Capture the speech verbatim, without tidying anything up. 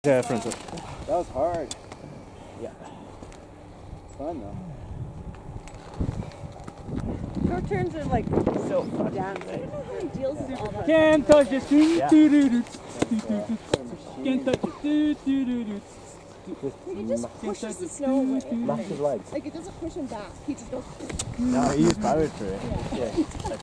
Yeah, Francois. That was hard. Yeah. It's fun though. Short turns are like So fun. damn. I don't know how he deals with all that. Can't touch this. Yeah. Can't touch it. Like he just pushes the snow away. Massive legs. Like it doesn't push him back. He just goes. No, he used power through it. Yeah. Yeah.